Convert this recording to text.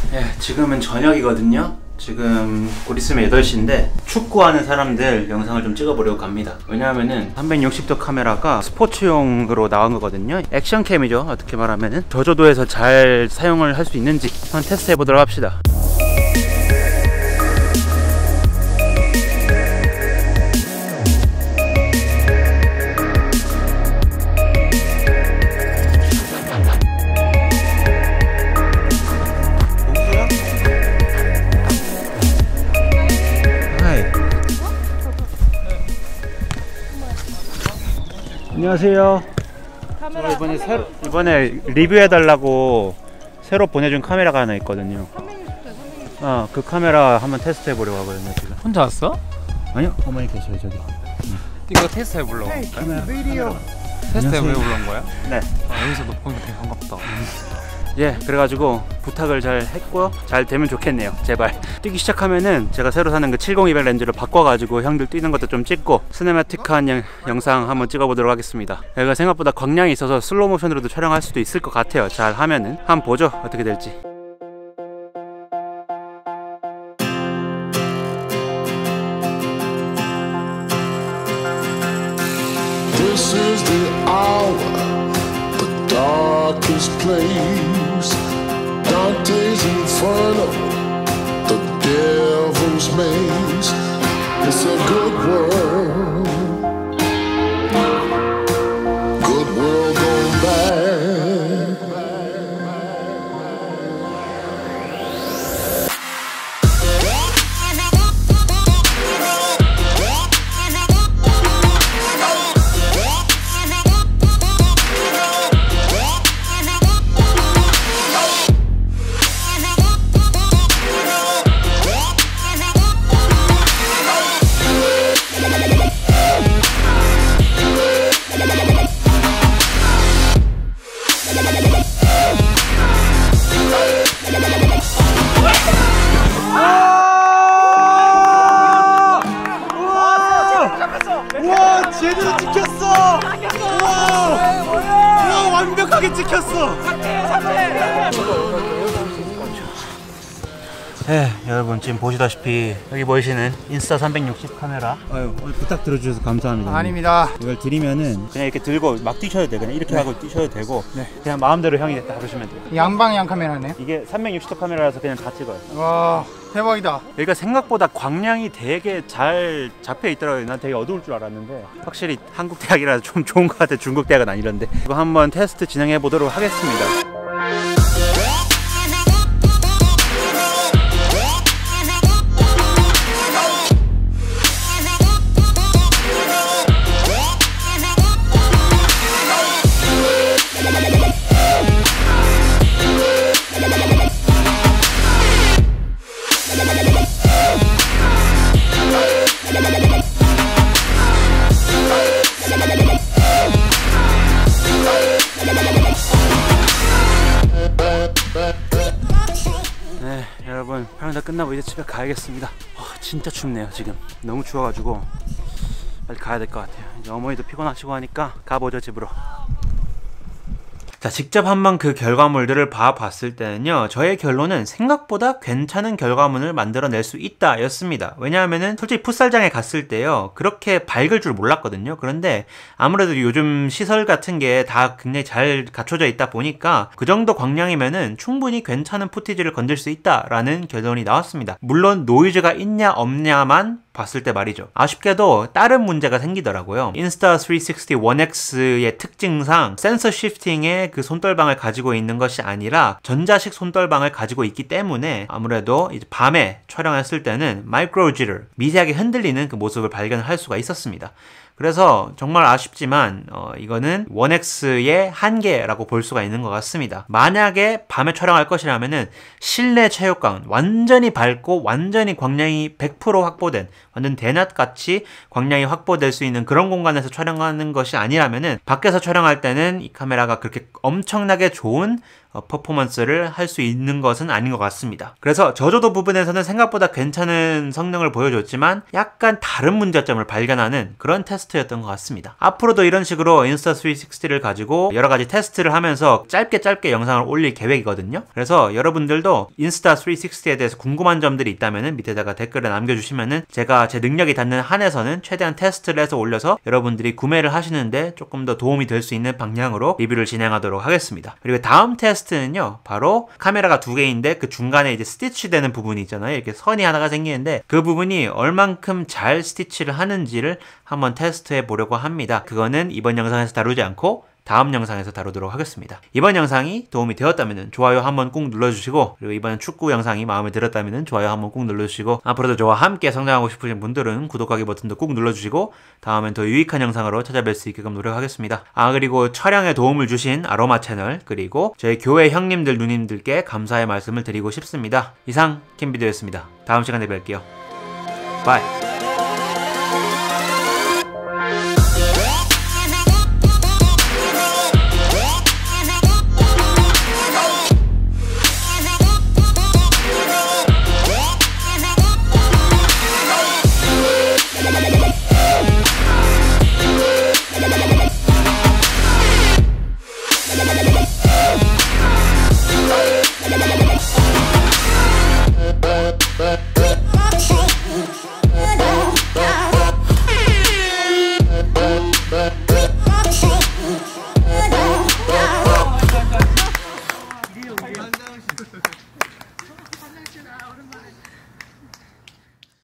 네, 지금은 저녁이거든요. 지금 곧 있으면 8시인데 축구하는 사람들 영상을 좀 찍어보려고 갑니다. 왜냐하면은 360도 카메라가 스포츠용으로 나온 거거든요. 액션캠이죠. 어떻게 말하면은 저조도에서 잘 사용을 할 수 있는지 한번 테스트 해보도록 합시다. 안녕하세요. 카메라, 이번에 리뷰해달라고 새로 보내준 카메라가 하나 있거든요. 그 카메라 한번 테스트 해보려고 하거든요. 지금 혼자 왔어? 아니요, 어머니 계셔요. 저기. 이거 테스트 해보려고. 카메라. 테스트 해보려고 그런 거야? 네. 여기서 너 보니까 되게 반갑다. 예, 그래가지고 부탁을 잘 했고 잘 되면 좋겠네요. 제발. 뛰기 시작하면은 제가 새로 사는 그 70-200 렌즈를 바꿔가지고 형들 뛰는 것도 좀 찍고 시네마틱한 영상 한번 찍어보도록 하겠습니다. 여기가 생각보다 광량이 있어서 슬로우 모션으로도 촬영할 수도 있을 것 같아요. 잘 하면은 한번 보죠. 어떻게 될지. This is the hour, the darkest place, Dante's Inferno, the devil's maze. It's a good world gone bad. 우와, 제대로 찍혔어. 우와, 완벽하게 찍혔어. 네, 여러분 지금 보시다시피 여기 보이시는 인스타 360 카메라. 아유, 부탁 들어주셔서 감사합니다. 아닙니다. 이걸 드리면은 그냥 이렇게 들고 막 뛰셔도 되고 그냥 이렇게 하고 뛰셔도 되고 그냥 마음대로 형이 하시면 돼요. 양방향 카메라네. 이게 360도 카메라라서 그냥 다 찍어요. 와, 대박이다. 여기가 생각보다 광량이 되게 잘 잡혀 있더라고요. 난 되게 어두울 줄 알았는데 확실히 한국 대학이라서 좀 좋은 것 같아. 중국 대학은 아니던데. 이거 한번 테스트 진행해 보도록 하겠습니다. 네, 여러분 촬영 다 끝나고 이제 집에 가야겠습니다. 진짜 춥네요. 지금 너무 추워가지고 빨리 가야 될 것 같아요. 이제 어머니도 피곤하시고 하니까 가보죠, 집으로. 자, 직접 한번 그 결과물들을 봐봤을 때는요, 저의 결론은 생각보다 괜찮은 결과물을 만들어낼 수 있다 였습니다. 왜냐하면은 솔직히 풋살장에 갔을 때요, 그렇게 밝을 줄 몰랐거든요. 그런데 아무래도 요즘 시설 같은 게 다 굉장히 잘 갖춰져 있다 보니까 그 정도 광량이면은 충분히 괜찮은 푸티지를 건질 수 있다라는 결론이 나왔습니다. 물론 노이즈가 있냐 없냐만 봤을 때 말이죠. 아쉽게도 다른 문제가 생기더라고요. 인스타360 1X의 특징상 센서 시프팅에 그 손떨방을 가지고 있는 것이 아니라 전자식 손떨방을 가지고 있기 때문에 아무래도 이제 밤에 촬영했을 때는 마이크로 지를 미세하게 흔들리는 그 모습을 발견할 수가 있었습니다. 그래서 정말 아쉽지만 이거는 1X의 한계라고 볼 수가 있는 것 같습니다. 만약에 밤에 촬영할 것이라면은 실내 체육관, 완전히 밝고 완전히 광량이 100% 확보된, 완전 대낮같이 광량이 확보될 수 있는 그런 공간에서 촬영하는 것이 아니라면은 밖에서 촬영할 때는 이 카메라가 그렇게 엄청나게 좋은 퍼포먼스를 할 수 있는 것은 아닌 것 같습니다. 그래서 저조도 부분에서는 생각보다 괜찮은 성능을 보여줬지만 약간 다른 문제점을 발견하는 그런 테스트였던 것 같습니다. 앞으로도 이런 식으로 인스타360를 가지고 여러 가지 테스트를 하면서 짧게 영상을 올릴 계획이거든요. 그래서 여러분들도 인스타360에 대해서 궁금한 점들이 있다면 밑에다가 댓글을 남겨주시면은 제가 제 능력이 닿는 한에서는 최대한 테스트를 해서 올려서 여러분들이 구매를 하시는데 조금 더 도움이 될 수 있는 방향으로 리뷰를 진행하도록 하겠습니다. 그리고 다음 테스트는요, 바로 카메라가 두 개인데 그 중간에 이제 스티치 되는 부분이 있잖아요. 이렇게 선이 하나가 생기는데 그 부분이 얼만큼 잘 스티치를 하는지를 한번 테스트해 보려고 합니다. 그거는 이번 영상에서 다루지 않고 다음 영상에서 다루도록 하겠습니다. 이번 영상이 도움이 되었다면 좋아요 한번 꾹 눌러주시고, 그리고 이번 축구 영상이 마음에 들었다면 좋아요 한번 꾹 눌러주시고, 앞으로도 저와 함께 성장하고 싶으신 분들은 구독하기 버튼도 꾹 눌러주시고, 다음엔 더 유익한 영상으로 찾아뵐 수 있게끔 노력하겠습니다. 그리고 촬영에 도움을 주신 아로마 채널, 그리고 저희 교회 형님들 누님들께 감사의 말씀을 드리고 싶습니다. 이상 킴비디오였습니다. 다음 시간에 뵐게요. 바이. back.